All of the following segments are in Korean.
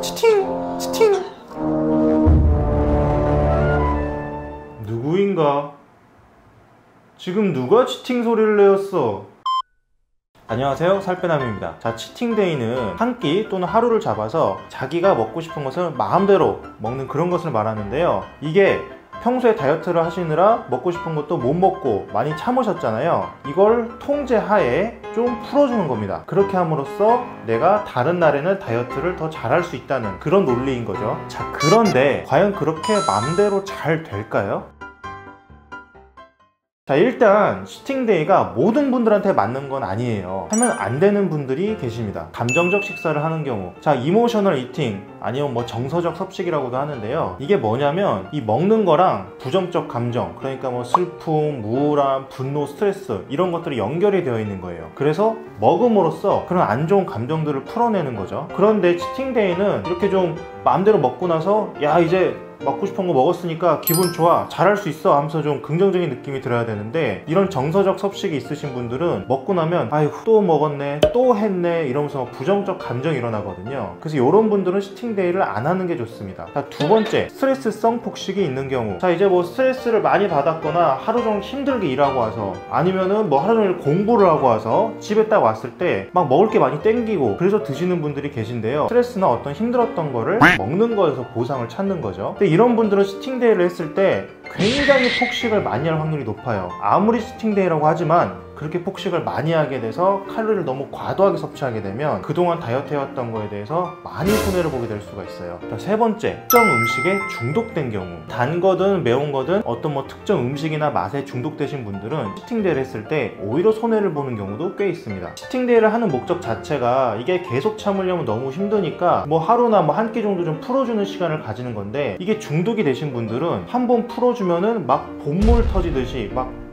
치팅! 치팅! 누구인가? 지금 누가 치팅 소리를 내었어? 안녕하세요, 살빼남입니다. 자, 치팅데이는 한 끼 또는 하루를 잡아서 자기가 먹고 싶은 것을 마음대로 먹는 그런 것을 말하는데요. 이게 평소에 다이어트를 하시느라 먹고 싶은 것도 못 먹고 많이 참으셨잖아요. 이걸 통제하에 좀 풀어주는 겁니다. 그렇게 함으로써 내가 다른 날에는 다이어트를 더 잘할 수 있다는 그런 논리인 거죠. 자, 그런데 과연 그렇게 마음대로 잘 될까요? 자, 일단 치팅데이가 모든 분들한테 맞는 건 아니에요. 하면 안 되는 분들이 계십니다. 감정적 식사를 하는 경우, 자, 이모셔널 이팅 아니면 뭐 정서적 섭식이라고도 하는데요. 이게 뭐냐면 이 먹는 거랑 부정적 감정, 그러니까 뭐 슬픔, 우울함, 분노, 스트레스 이런 것들이 연결이 되어 있는 거예요. 그래서 먹음으로써 그런 안 좋은 감정들을 풀어내는 거죠. 그런데 치팅데이는 이렇게 좀 마음대로 먹고 나서 야, 이제 먹고 싶은 거 먹었으니까 기분 좋아, 잘할 수 있어 하면서 좀 긍정적인 느낌이 들어야 되는데, 이런 정서적 섭식이 있으신 분들은 먹고 나면 아이고 또 먹었네, 또 했네 이러면서 부정적 감정이 일어나거든요. 그래서 이런 분들은 치팅데이를 안 하는 게 좋습니다. 자, 두 번째, 스트레스성 폭식이 있는 경우. 자, 이제 뭐 스트레스를 많이 받았거나 하루 종일 힘들게 일하고 와서, 아니면은 뭐 하루 종일 공부를 하고 와서 집에 딱 왔을 때 막 먹을 게 많이 땡기고 그래서 드시는 분들이 계신데요. 스트레스나 어떤 힘들었던 거를 먹는 거에서 보상을 찾는 거죠. 근데 이런 분들은 치팅데이를 했을 때 굉장히 폭식을 많이 할 확률이 높아요. 아무리 치팅데이라고 하지만 그렇게 폭식을 많이 하게 돼서 칼로리를 너무 과도하게 섭취하게 되면 그동안 다이어트 해왔던 거에 대해서 많이 손해를 보게 될 수가 있어요. 자, 세 번째, 특정 음식에 중독된 경우. 단 거든 매운 거든 어떤 뭐 특정 음식이나 맛에 중독되신 분들은 치팅데이를 했을 때 오히려 손해를 보는 경우도 꽤 있습니다. 치팅데이를 하는 목적 자체가 이게 계속 참으려면 너무 힘드니까 뭐 하루나 뭐 한 끼 정도 좀 풀어주는 시간을 가지는 건데, 이게 중독이 되신 분들은 한번 풀어주면은 막 본물 터지듯이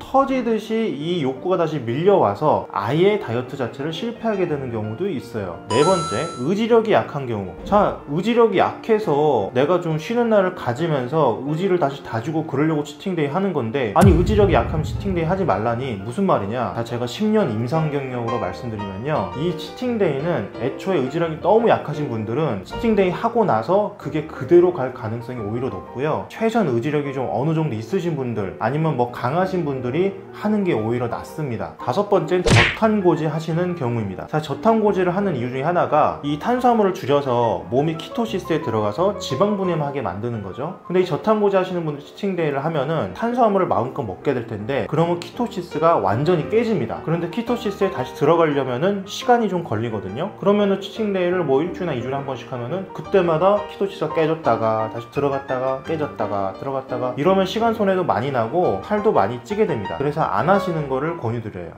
이 욕구가 다시 밀려와서 아예 다이어트 자체를 실패하게 되는 경우도 있어요. 네 번째, 의지력이 약한 경우. 자, 의지력이 약해서 내가 좀 쉬는 날을 가지면서 의지를 다시 다지고 그러려고 치팅데이 하는 건데, 아니 의지력이 약하면 치팅데이 하지 말라니 무슨 말이냐. 자, 제가 10년 임상 경력으로 말씀드리면요, 이 치팅데이는 애초에 의지력이 너무 약하신 분들은 치팅데이 하고 나서 그게 그대로 갈 가능성이 오히려 높고요, 최전 의지력이 좀 어느 정도 있으신 분들 아니면 뭐 강하신 분들이 하는 게 오히려 낫습니다. 다섯 번째는 저탄고지 하시는 경우입니다. 자, 저탄고지를 하는 이유 중에 하나가 이 탄수화물을 줄여서 몸이 키토시스에 들어가서 지방 분해하게 만드는 거죠. 근데 이 저탄고지 하시는 분들 치팅데이를 하면은 탄수화물을 마음껏 먹게 될 텐데, 그러면 키토시스가 완전히 깨집니다. 그런데 키토시스에 다시 들어가려면은 시간이 좀 걸리거든요. 그러면은 치팅데이를 뭐 일주일이나 2주일에 한 번씩 하면은 그때마다 키토시스가 깨졌다가 다시 들어갔다가 깨졌다가 들어갔다가 이러면 시간 손해도 많이 나고 살도 많이 찌게 됩니다. 그래서 안 하시는 거를 권유드려요.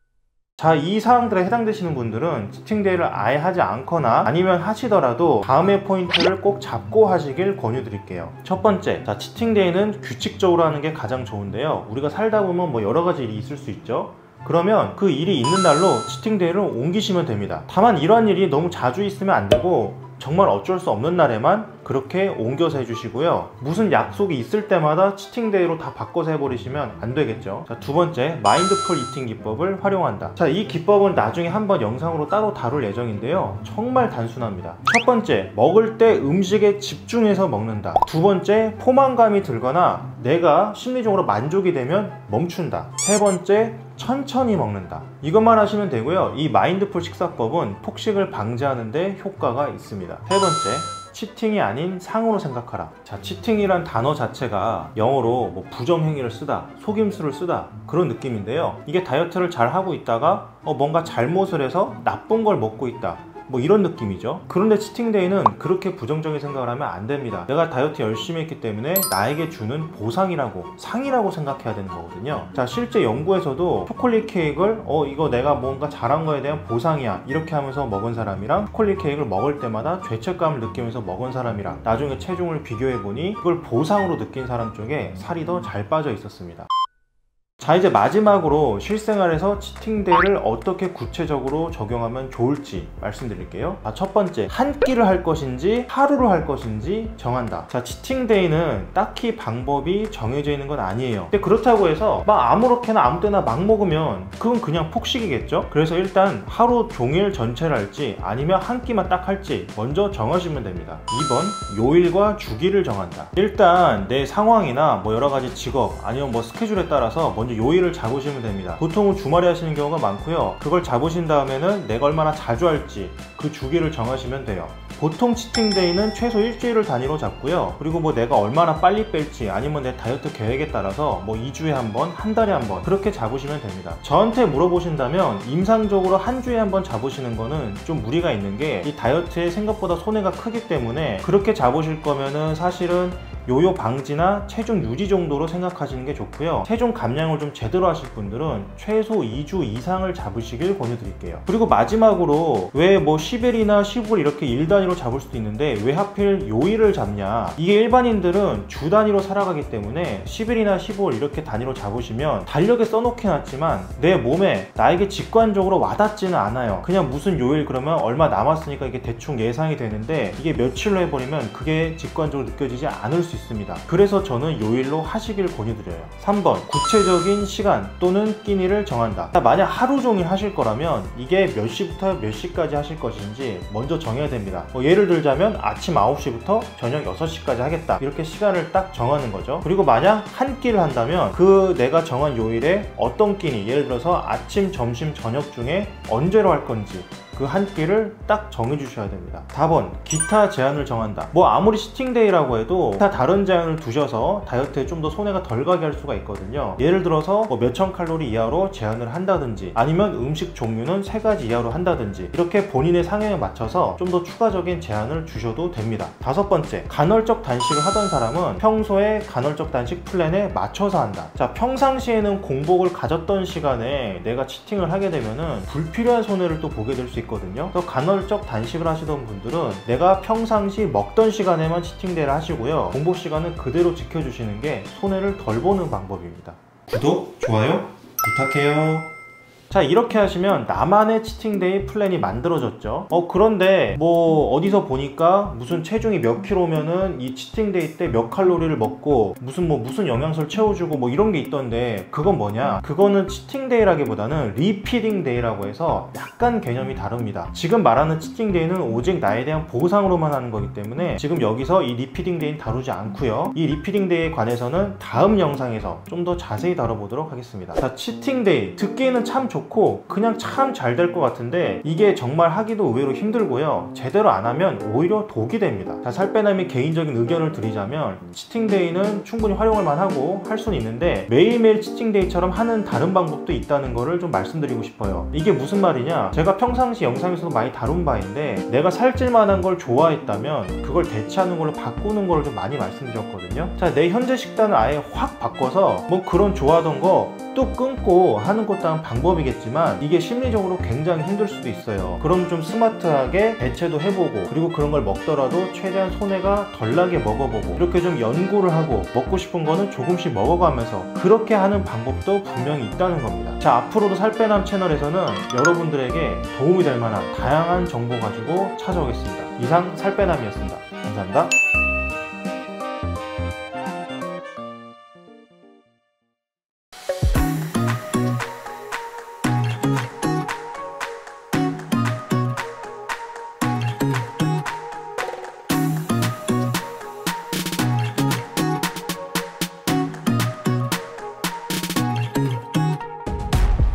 자, 이 사항들에 해당되시는 분들은 치팅데이를 아예 하지 않거나 아니면 하시더라도 다음의 포인트를 꼭 잡고 하시길 권유드릴게요. 첫 번째, 자, 치팅데이는 규칙적으로 하는 게 가장 좋은데요. 우리가 살다 보면 뭐 여러 가지 일이 있을 수 있죠. 그러면 그 일이 있는 날로 치팅데이를 옮기시면 됩니다. 다만 이러한 일이 너무 자주 있으면 안 되고 정말 어쩔 수 없는 날에만 그렇게 옮겨서 해주시고요. 무슨 약속이 있을 때마다 치팅데이로 다 바꿔서 해버리시면 안 되겠죠. 자, 두 번째, 마인드풀 이팅 기법을 활용한다. 자, 이 기법은 나중에 한번 영상으로 따로 다룰 예정인데요, 정말 단순합니다. 첫 번째, 먹을 때 음식에 집중해서 먹는다. 두 번째, 포만감이 들거나 내가 심리적으로 만족이 되면 멈춘다. 세 번째, 천천히 먹는다. 이것만 하시면 되고요. 이 마인드풀 식사법은 폭식을 방지하는 데 효과가 있습니다. 세 번째, 치팅이 아닌 상으로 생각하라. 자, 치팅이란 단어 자체가 영어로 뭐 부정행위를 쓰다, 속임수를 쓰다 그런 느낌인데요, 이게 다이어트를 잘 하고 있다가 뭔가 잘못을 해서 나쁜 걸 먹고 있다, 뭐 이런 느낌이죠. 그런데 치팅데이는 그렇게 부정적인 생각을 하면 안 됩니다. 내가 다이어트 열심히 했기 때문에 나에게 주는 보상이라고, 상이라고 생각해야 되는 거거든요. 자, 실제 연구에서도 초콜릿 케이크를 이거 내가 뭔가 잘한 거에 대한 보상이야 이렇게 하면서 먹은 사람이랑 초콜릿 케이크를 먹을 때마다 죄책감을 느끼면서 먹은 사람이랑 나중에 체중을 비교해 보니 그걸 보상으로 느낀 사람 쪽에 살이 더 잘 빠져 있었습니다. 자, 이제 마지막으로 실생활에서 치팅데이를 어떻게 구체적으로 적용하면 좋을지 말씀드릴게요. 첫 번째, 한 끼를 할 것인지 하루로 할 것인지 정한다. 자, 치팅데이는 딱히 방법이 정해져 있는 건 아니에요. 근데 그렇다고 해서 막 아무렇게나 아무 때나 막 먹으면 그건 그냥 폭식이겠죠? 그래서 일단 하루 종일 전체를 할지 아니면 한 끼만 딱 할지 먼저 정하시면 됩니다. 2번, 요일과 주기를 정한다. 일단 내 상황이나 뭐 여러 가지 직업 아니면 뭐 스케줄에 따라서 먼저 요일을 잡으시면 됩니다. 보통은 주말에 하시는 경우가 많고요. 그걸 잡으신 다음에는 내가 얼마나 자주 할지 그 주기를 정하시면 돼요. 보통 치팅데이는 최소 일주일을 단위로 잡고요. 그리고 뭐 내가 얼마나 빨리 뺄지 아니면 내 다이어트 계획에 따라서 뭐 2주에 한 번, 한 달에 한 번 그렇게 잡으시면 됩니다. 저한테 물어보신다면 임상적으로 한 주에 한 번 잡으시는 거는 좀 무리가 있는 게 이 다이어트에 생각보다 손해가 크기 때문에 그렇게 잡으실 거면은 사실은 요요 방지나 체중 유지 정도로 생각하시는 게 좋고요. 체중 감량을 좀 제대로 하실 분들은 최소 2주 이상을 잡으시길 권유드릴게요. 그리고 마지막으로 왜 뭐 10일이나 15일 이렇게 일 단위로 잡을 수도 있는데 왜 하필 요일을 잡냐, 이게 일반인들은 주 단위로 살아가기 때문에 10일이나 15일 이렇게 단위로 잡으시면 달력에 써놓긴 하지만 내 몸에 나에게 직관적으로 와닿지는 않아요. 그냥 무슨 요일 그러면 얼마 남았으니까 이게 대충 예상이 되는데 이게 며칠로 해버리면 그게 직관적으로 느껴지지 않을 수 있습니다. 그래서 저는 요일로 하시길 권유드려요. 3번, 구체적인 시간 또는 끼니를 정한다. 만약 하루 종일 하실 거라면 이게 몇 시부터 몇 시까지 하실 것인지 먼저 정해야 됩니다. 예를 들자면 아침 9시부터 저녁 6시까지 하겠다, 이렇게 시간을 딱 정하는 거죠. 그리고 만약 한 끼를 한다면 그 내가 정한 요일에 어떤 끼니, 예를 들어서 아침, 점심, 저녁 중에 언제로 할 건지 그 한 끼를 딱 정해 주셔야 됩니다. 4번, 기타 제한을 정한다. 뭐 아무리 치팅데이라고 해도 기타 다른 제한을 두셔서 다이어트에 좀 더 손해가 덜 가게 할 수가 있거든요. 예를 들어서 뭐 몇천 칼로리 이하로 제한을 한다든지 아니면 음식 종류는 3가지 이하로 한다든지 이렇게 본인의 상황에 맞춰서 좀 더 추가적인 제한을 주셔도 됩니다. 5번째, 간헐적 단식을 하던 사람은 평소에 간헐적 단식 플랜에 맞춰서 한다. 자, 평상시에는 공복을 가졌던 시간에 내가 치팅을 하게 되면은 불필요한 손해를 또 보게 될 수 있거든요. 또 간헐적 단식을 하시던 분들은 내가 평상시 먹던 시간에만 치팅데이를 하시고요. 공복 시간은 그대로 지켜주시는 게 손해를 덜 보는 방법입니다. 구독, 좋아요 부탁해요. 자, 이렇게 하시면 나만의 치팅데이 플랜이 만들어졌죠. 그런데 뭐 어디서 보니까 무슨 체중이 몇 킬로면은 이 치팅데이 때 몇 칼로리를 먹고 무슨 영양소를 채워주고 뭐 이런 게 있던데 그건 뭐냐? 그거는 치팅데이라기보다는 리피딩 데이라고 해서 약간 개념이 다릅니다. 지금 말하는 치팅데이는 오직 나에 대한 보상으로만 하는 거기 때문에 지금 여기서 이 리피딩 데이는 다루지 않고요. 이 리피딩 데이에 관해서는 다음 영상에서 좀 더 자세히 다뤄보도록 하겠습니다. 자, 치팅데이 듣기에는 참 좋고 그냥 참 잘 될 것 같은데 이게 정말 하기도 의외로 힘들고요. 제대로 안 하면 오히려 독이 됩니다. 자, 살빼남이 개인적인 의견을 드리자면 치팅데이는 충분히 활용할 만하고 할 수는 있는데 매일매일 치팅데이처럼 하는 다른 방법도 있다는 거를 좀 말씀드리고 싶어요. 이게 무슨 말이냐, 제가 평상시 영상에서도 많이 다룬 바인데 내가 살찔 만한 걸 좋아했다면 그걸 대체하는 걸로 바꾸는 거를 좀 많이 말씀드렸거든요. 자, 내 현재 식단을 아예 확 바꿔서 뭐 그런 좋아하던 거 뚝 끊고 하는 것도 한 방법이겠지만 이게 심리적으로 굉장히 힘들 수도 있어요. 그럼 좀 스마트하게 대체도 해보고 그리고 그런 걸 먹더라도 최대한 손해가 덜 나게 먹어보고 이렇게 좀 연구를 하고 먹고 싶은 거는 조금씩 먹어가면서 그렇게 하는 방법도 분명히 있다는 겁니다. 자, 앞으로도 살빼남 채널에서는 여러분들에게 도움이 될 만한 다양한 정보 가지고 찾아오겠습니다. 이상 살빼남이었습니다. 감사합니다.